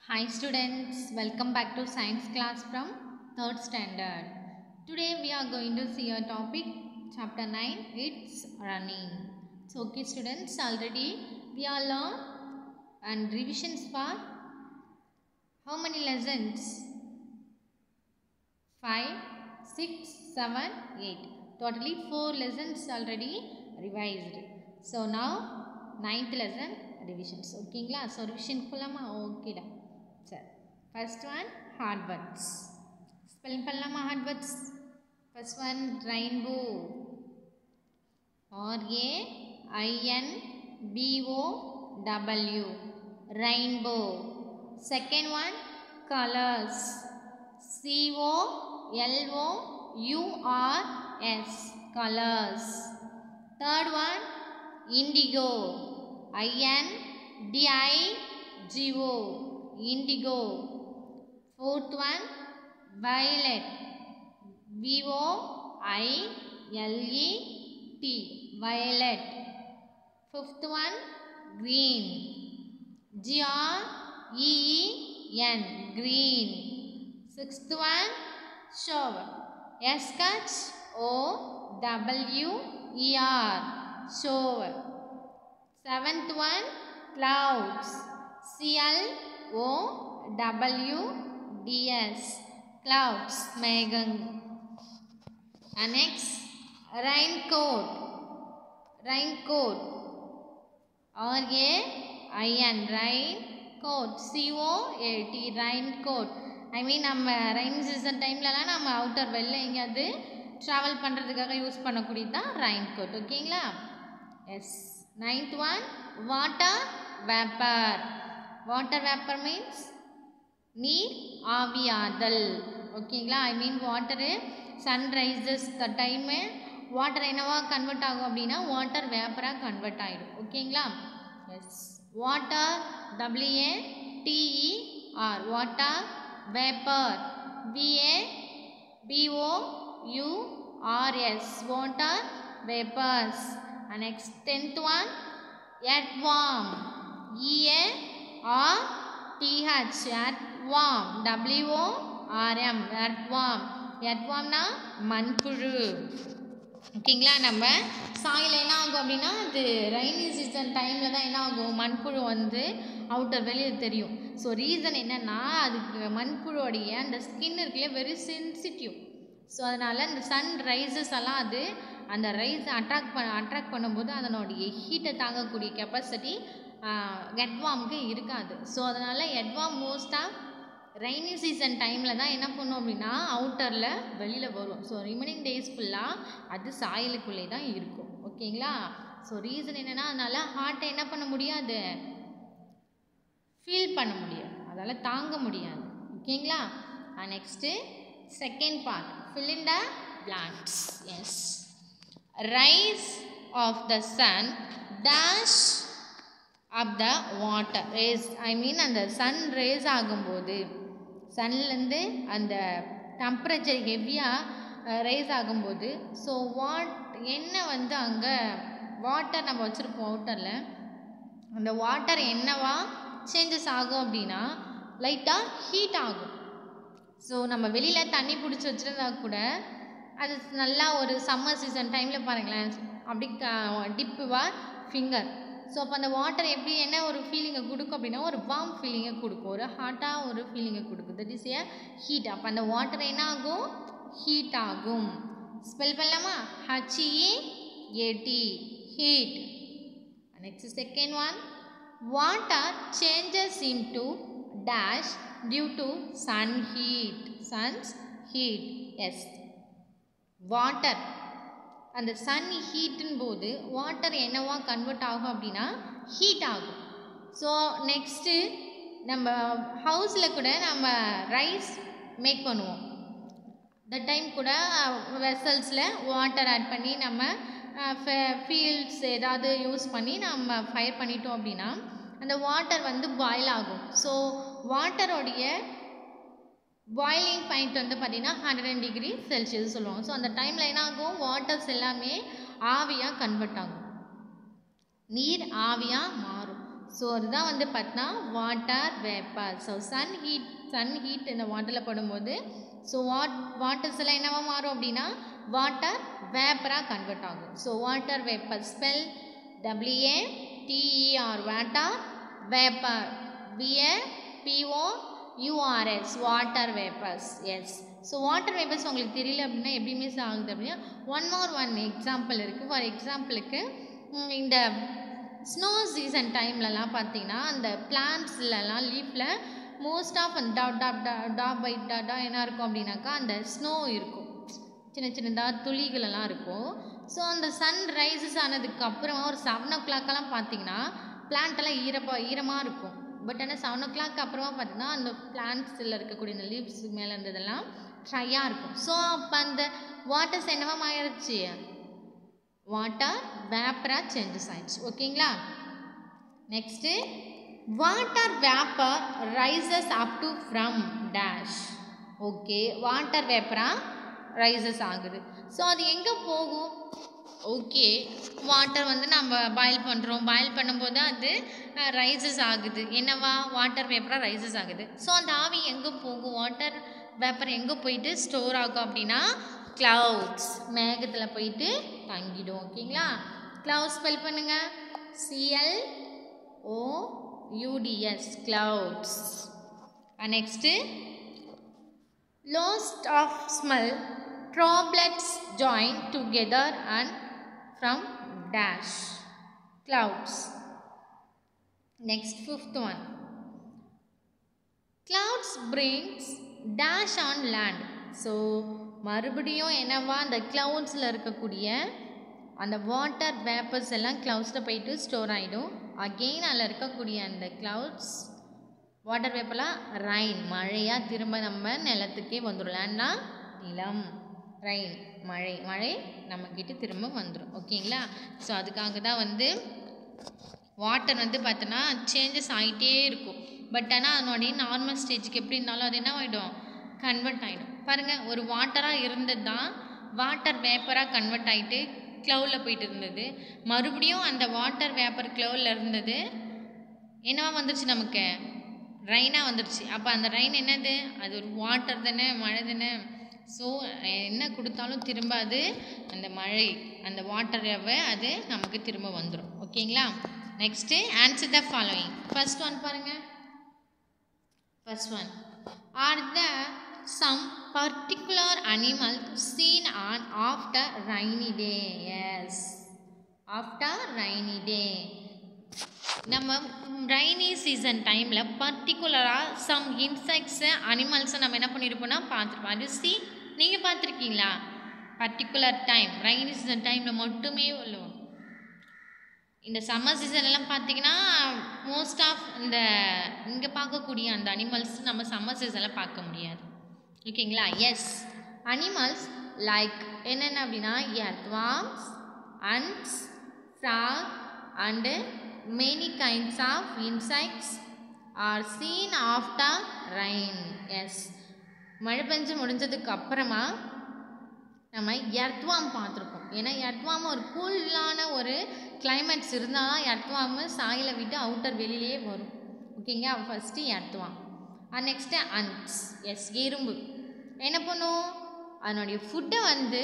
Hi students, welcome back to science class from 3rd standard. Today we are going to see a topic, chapter 9, it's running. So okay students, already we are learned and revisions for how many lessons? 5, 6, 7, 8. Totally 4 lessons already revised. So now 9th lesson revisions. Okay, so revision kullama okay da. First one, hard words. Spelling pallama hard words. First one, rainbow. R-A-I-N-B-O-W. Rainbow. Second one, colors. C-O-L-O-U-R-S. Colors. Third one, indigo. I-N-D-I-G-O. Indigo. Fourth one, violet. V-O-I-L-E-T. Violet. Fifth one, green. G-R-E-E-N. Green. Sixth one, shower. S-H-O-W-E-R. Shower. Seventh one, clouds. C-L-O-W-D-S. Clouds. Meghang. And next, raincoat. Raincoat. R-A-I-N. Raincoat. C-O-A-T. Raincoat. I mean நம்ம rain season டைம்லலாம் நம்ம outer வெளில எங்கேயாவது travel பண்ணுறதுக்காக use பண்ணக்கூடியது தான் raincoat. ஓகேங்களா? Yes. Ninth one, water vapor. Water vapor means நீர் ஆவியாதல். ஓகேங்களா? I mean water sun rises time water என்னவா கன்வெர்ட் ஆகும் அப்படின்னா வாட்டர் வேப்பராக கன்வெர்ட் ஆகிடும். ஓகேங்களா? Yes. Water W-A-T-E-R. Water vapour. V-A-B-O-U-R-S. Water vapours. And next 10th one, earthworm. E-A-R-T-H. earthworm. W-O-R-M. earthworm. earthworm na மண்புழு. ஓகேங்களா? நம்ம சாயில் என்ன ஆகும் அப்படின்னா அது ரெய்னி சீசன் டைமில் தான் என்ன ஆகும், மண்புழு வந்து அவுட்டர் வெளியில் தெரியும். ஸோ ரீசன் என்னென்னா அதுக்கு மண்புழுவோடைய அந்த ஸ்கின் இருக்குல்லையே வெரி சென்சிட்டிவ். ஸோ அதனால் இந்த சன் ரைசஸ் எல்லாம் அது அந்த ரைஸை அட்ராக்ட் பண்ணும்போது அதனுடைய ஹீட்டை தாங்கக்கூடிய கெப்பாசிட்டி எர்த்வார்முக்கு இருக்காது. ஸோ அதனால் எர்த்வார்ம் மோஸ்ட்டாக ரெய்னி சீசன் டைமில் தான் என்ன பண்ணும் அப்படின்னா அவுட்டரில் வெளியில் வரும். ஸோ ரிமைனிங் டேஸ் ஃபுல்லாக அது சாயலுக்குள்ளே தான் இருக்கும். ஓகேங்களா? ஸோ ரீசன் என்னென்னா அதனால் ஹார்ட்டை என்ன பண்ண முடியாது, ஃபீல் பண்ண முடியாது, அதால் தாங்க முடியாது. ஓகேங்களா? Next second part, fill in the blanks. Yes. Rise of the sun dash up the water rays. I mean அந்த சன் ரேஸ் ஆகும்போது சன்லேருந்து அந்த டெம்பரேச்சர் ஹெவியாக ரேஸ் ஆகும்போது ஸோ என்ன வந்து அங்கே வாட்டர் நம்ம வச்சுருப்போம் அவுட்டரில், அந்த வாட்டர் என்னவா சேஞ்சஸ் ஆகும் அப்படின்னா லைட்டாக ஹீட் ஆகும். ஸோ நம்ம வெளியில் தண்ணி பிடிச்சி வச்சுருந்தா கூட அது நல்லா ஒரு சம்மர் சீசன் டைமில் பாருங்களேன் அப்படி டிப்புவா ஃபிங்கர். ஸோ அப்போ அந்த வாட்டர் எப்படி என்ன ஒரு ஃபீலிங்கை கொடுக்கும் அப்படின்னா ஒரு வார்ம் ஃபீலிங்கை கொடுக்கும், ஒரு ஹாட்டாக ஒரு ஃபீலிங்கை கொடுக்கும். That is a heat. அப்போ அந்த வாட்டர் என்ன ஆகும், ஹீட் ஆகும். ஸ்பெல் பண்ணலாமா? H-E-A-T. Heat. Next second one, water changes into dash due to sun heat. Sun's heat. Yes. Water அந்த சன் ஹீட்டின் போது வாட்டர் என்னவா கன்வெர்ட் ஆகும் அப்படின்னா ஹீட் ஆகும். ஸோ நெக்ஸ்ட்டு நம்ம ஹவுஸில் கூட நம்ம ரைஸ் மேக் பண்ணுவோம். த டைம் கூட வெசல்ஸில் வாட்டர் ஆட் பண்ணி நம்ம ஃபீல்ட்ஸ் ஏதாவது யூஸ் பண்ணி நம்ம ஃபயர் பண்ணிட்டோம் அப்படின்னா அந்த வாட்டர் வந்து பாயில் ஆகும். ஸோ வாட்டரோடைய பாயிலிங் பாயிண்ட் வந்து பார்த்திங்கன்னா 100 டிகிரி செல்சியஸ் சொல்லுவாங்க. ஸோ அந்த டைமில் என்ன ஆகும், வாட்டர்ஸ் எல்லாமே ஆவியாக கன்வெர்ட் ஆகும், நீர் ஆவியாக மாறும். ஸோ அதுதான் வந்து பார்த்தா water vapour. So sun heat இந்த வாட்டரில் படும்போது ஸோ வாட்டர்ஸ் எல்லாம் என்னவா மாறும் அப்படின்னா வாட்டர் வேப்பராக கன்வெர்ட் ஆகும். So water vapour spell WATER water vapour VAPOURS water vapours. Yes. So water vapours உங்களுக்கு தெரியல அப்படின்னா எப்படி மிஸ் ஆகுது அப்படின்னா ஒன் எக்ஸாம்பிள் இருக்குது. ஃபார் எக்ஸாம்பிளுக்கு இந்த ஸ்னோ சீசன் டைம்லலாம் பார்த்தீங்கன்னா அந்த பிளான்ட்ஸ்லலாம் லீஃபில் மோஸ்ட் ஆஃப் அந்த டாப் பை டாட்டா என்ன இருக்கும் அப்படின்னாக்கா அந்த ஸ்னோ இருக்கும், சின்னதாக துளிகளெல்லாம் இருக்கும். ஸோ அந்த சன் ரைசஸ் ஆனதுக்கப்புறமா ஒரு 7 o'clock பார்த்தீங்கன்னா பிளான்ட்டெல்லாம் ஈரமாக இருக்கும். பட் ஆனால் 7 o'clock அப்புறமா பார்த்தீங்கன்னா அந்த பிளான்ட்ஸில் இருக்கக்கூடிய இந்த லீவ்ஸ் மேலே இருந்ததெல்லாம் ட்ரையாக இருக்கும். ஸோ அப்போ அந்த வாட்டர்ஸ் என்னவா ஆயிடுச்சு, வாட்டர் வேப்பராக சேஞ்சஸ் ஆயிடுச்சு. ஓகேங்களா. Next water vapour rises up to from dash. Okay, water வேப்பராக ரைசஸ் ஆகுது. ஸோ அது எங்கே போகும்? ஓகே, வாட்டர் வந்து நம்ம பாயில் பண்ணுறோம், பாயில் பண்ணும்போது அது ரைசஸ் ஆகுது. என்னவா வாட்டர் வேப்பராக ரைசஸ் ஆகுது. ஸோ அந்த ஆவி எங்கே போகும், வாட்டர் வேப்பர் எங்கே போயிட்டு ஸ்டோர் ஆகும் அப்படின்னா clouds மேகத்தில் போயிட்டு தங்கிடும். ஓகேங்களா. clouds ஸ்பெல் பண்ணுங்க CLOUDS clouds. Next lost of smell droplets join together and from dash clouds. Next, 5th one, clouds brings dash on land. So மறுபடியும் என்னவா அந்த க்ளவுட்ஸில் இருக்கக்கூடிய அந்த வாட்டர் வேப்பர்ஸ் எல்லாம் க்ளவுட்ஸில் போயிட்டு ஸ்டோர் ஆகிடும். அகெயின் அதில் இருக்கக்கூடிய அந்த க்ளவுட்ஸ் வாட்டர் வேப்பர்லாம் ரைன் மழையாக திரும்ப நம்ம நிலத்துக்கே வந்துடும். லேண்ட்னா நிலம், ரைன் மழை நம்மக்கிட்ட திரும்ப வந்துடும். ஓகேங்களா. ஸோ அதுக்காக தான் வந்து வாட்டர் வந்து பார்த்தோன்னா சேஞ்சஸ் ஆகிட்டே இருக்கும். பட் ஆனால் அதனுடைய நார்மல் ஸ்டேஜுக்கு எப்படி இருந்தாலும் அது என்ன ஆகிடும், கன்வெர்ட் ஆகிடும். பாருங்கள், ஒரு வாட்டராக இருந்தது தான் வாட்டர் வேப்பராக கன்வெர்ட் ஆகிட்டு க்ளவுடில் போயிட்டு இருந்தது. மறுபடியும் அந்த வாட்டர் வேப்பர் க்ளவுடில் இருந்தது என்னவா வந்துருச்சு, நமக்கு ரைனாக வந்துருச்சு. அப்போ அந்த ரைன் என்னது, அது ஒரு வாட்டர் தானே, மழை தானே. ஸோ என்ன கொடுத்தாலும் திரும்ப அது அந்த மழை அந்த வாட்டராகவே அது நமக்கு திரும்ப வந்துடும். ஓகேங்களா. Next answer the following. First one பாருங்கள். First one, are the some particular animal seen on after rainy day? Yes, after rainy day. நம்ம rainy season டைமில் பர்டிகுலராக சம் இன்செக்ட்ஸு அனிமல்ஸை நம்ம என்ன பண்ணியிருப்போம்னா பார்த்துருப்போம். அது நீங்கள் பார்த்துருக்கீங்களா? பர்டிகுலர் டைம் rainy season டைமில் மட்டுமே உள்ளோம். இந்த சம்மர் சீசன்லாம் பார்த்தீங்கன்னா மோஸ்ட் ஆஃப் இந்த இங்கே பார்க்கக்கூடிய அந்த அனிமல்ஸ் நம்ம சம்மர் சீசனில் பார்க்க முடியாது. ஓகேங்களா. எஸ், அனிமல்ஸ் லைக் என்னென்ன அப்படின்னா earthworms, ants, frog and many kinds of insects are seen after rain. Yes, மழை பெஞ்சு முடிஞ்சதுக்கு அப்புறமா நம்ம எர்த்வார்ம் பார்த்துருக்கோம். ஏன்னா எர்த்வார்ம் ஒரு கூலான ஒரு கிளைமேட்ஸ் இருந்தால் தான் எர்த்வார்ம் சாயில விட்டு அவுட்டர் வெளியிலே வரும். ஓகேங்க. First earthworm. Next ants. Yes, எறும்பு என்ன பண்ணும், அதனுடைய ஃபுட்டை வந்து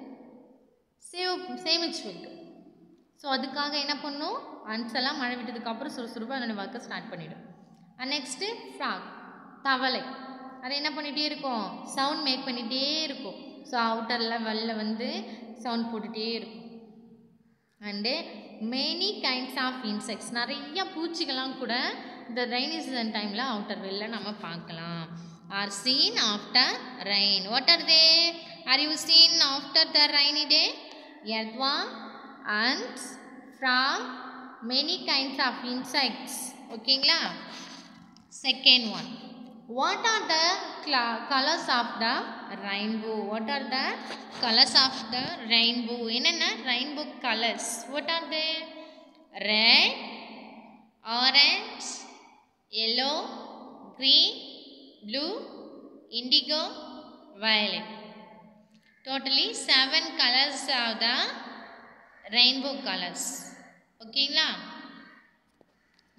சேமிச்சு வைக்கும். ஸோ அதுக்காக என்ன பண்ணும், அண்ட்ஸ் எல்லாம் மழை விட்டதுக்கப்புறம் சுறுசுறுப்பாக அதனுடைய ஒர்க்கை ஸ்டார்ட் பண்ணிவிடும். நெக்ஸ்ட்டு ஃப்ராக், தவளை, அது என்ன பண்ணிகிட்டே இருக்கும், சவுண்ட் மேக் பண்ணிகிட்டே இருக்கும். ஸோ அவுட்டரில் வெளில வந்து சவுண்ட் போட்டுகிட்டே இருக்கும். And many kinds of insects, நிறைய பூச்சிகள்லாம் கூட இந்த ரெய்னி சீசன் டைமில் அவுட்டர் வெளில நம்ம பார்க்கலாம். Are seen after rain. What are they? Are you seen after the rainy day? Earthworm, ants, frog, many kinds of insects. ஓகேங்களா. Second one, what are the colors of the rainbow? What are the colors of the rainbow? என்னென்ன rainbow colors? What are they? Red, orange, yellow, green, blue, indigo, violet. Totally 7 colors of the rainbow colors. ஓகேங்களா.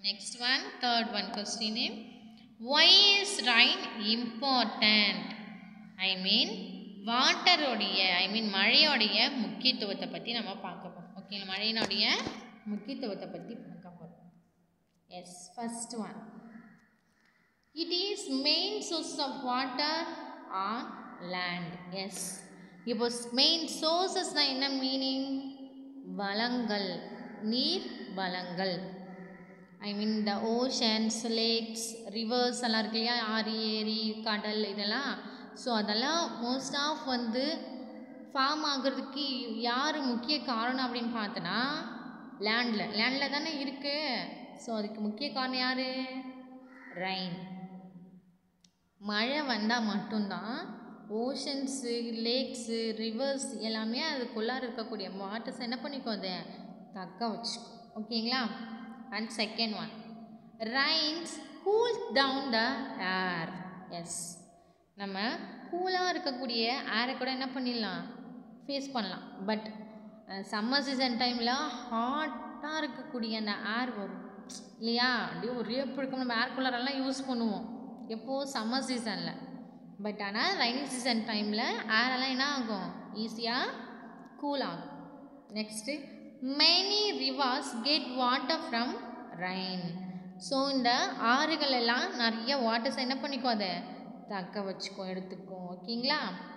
Next one, third one question name. Why is rain important? I mean water உடைய மழையோடைய முக்கியத்துவத்தை பற்றி நம்ம பார்க்க போகிறோம். Okay, மழையினுடைய முக்கியத்துவத்தை பற்றி பார்க்க போகிறோம். Yes, first one, it is main source of water on land. Yes, இப்போ மெயின் சோர்ஸஸ்னால் என்ன மீனிங்? வளங்கள், நீர் வளங்கள். ஐ மீன் இந்த ஓஷன்ஸ், லேக்ஸ், ரிவர்ஸ் எல்லாம் இருக்கு இல்லையா, ஆறு, ஏரி, கடல் இதெல்லாம். ஸோ அதெல்லாம் மோஸ்ட் ஆஃப் வந்து ஃபார்ம் ஆகிறதுக்கு யார் முக்கிய காரணம் அப்படின்னு பார்த்தோன்னா லேண்டில் தானே இருக்குது. ஸோ அதுக்கு முக்கிய காரணம் யார்? ரெயின். மழை வந்தால் மட்டும்தான் ஓஷன்ஸு, லேக்ஸு, ரிவர்ஸ் எல்லாமே அதுக்குள்ளார இருக்கக்கூடிய வாட்டர்ஸ் என்ன பண்ணிக்கோ, அதை தக்க வச்சுக்கோ. ஓகேங்களா? And second one, rains cools down the air. Yes, நம்ம கூலாக இருக்கக்கூடிய ஏரை கூட என்ன பண்ணிடலாம், ஃபேஸ் பண்ணலாம். பட் சம்மர் சீசன் டைமில் ஹாட்டாக இருக்கக்கூடிய அந்த ஏர் வரும் இல்லையா, அப்படியே ஒரே பிடிக்கும். நம்ம ஏர் கூலரெல்லாம் யூஸ் பண்ணுவோம் எப்போது? சம்மர் சீசனில். பட் ஆனால் ரைனி சீசன் டைமில் ஏரெல்லாம் என்ன ஆகும், ஈஸியாக கூல் ஆகும். Next, many rivers get water from rain. So இந்த ஆறுகள் எல்லாம் நிறைய வாட்டர்ஸ் என்ன பண்ணிக்கோ, அதை தக்க வச்சுக்கோ, எடுத்துக்கோ. ஓகேங்களா?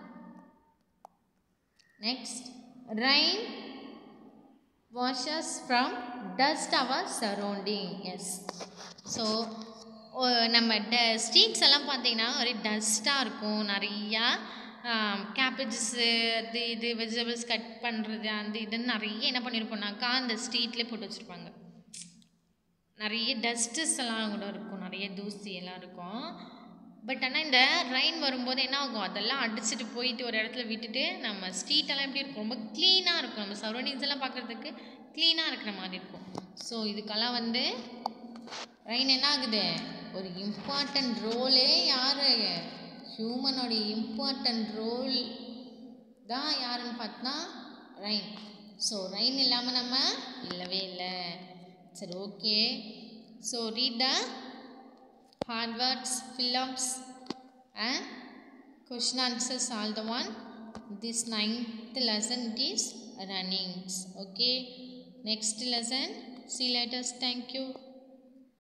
Next, rain washes from dust our surrounding. Yes, so நம்ம ஸ்ட்ரீட்ஸ் எல்லாம் பார்த்தீங்கன்னா ஒரு டஸ்ட்டாக இருக்கும். நிறையா கேபேஜஸ்ஸு, இது வெஜிடபிள்ஸ் கட் பண்ணுறது, அந்த இதுன்னு நிறைய என்ன பண்ணியிருப்போம்னாக்கா அந்த ஸ்ட்ரீட்லேயே போட்டு வச்சுருப்பாங்க. நிறைய டஸ்டஸ் எல்லாம் கூட இருக்கும், நிறைய தூசி எல்லாம் இருக்கும். பட் ஆனால் இந்த ரெயின் வரும்போது என்ன ஆகும், அதெல்லாம் அடிச்சுட்டு போயிட்டு ஒரு இடத்துல விட்டுட்டு நம்ம ஸ்ட்ரீட்டெல்லாம் எப்படி இருக்கும், ரொம்ப க்ளீனாக இருக்கும். நம்ம சரௌண்டிங்ஸ் எல்லாம் பார்க்குறதுக்கு க்ளீனாக இருக்கிற மாதிரி இருக்கும். ஸோ இதுக்கெல்லாம் வந்து ரெயின் என்ன ஆகுது, ஒரு இம்பார்ட்டண்ட் ரோலே யார், ஹியூமனோடைய இம்பார்ட்டண்ட் ரோல் தான் யாருன்னு பார்த்தா ரெயின். ஸோ ரெயின் இல்லாமல் நம்ம இல்லவே இல்லை. சரி, okay. So read the hard words, fill-ups and question answers all the one. This 9th lesson is runnings. Okay, next lesson, see you later. Thank you.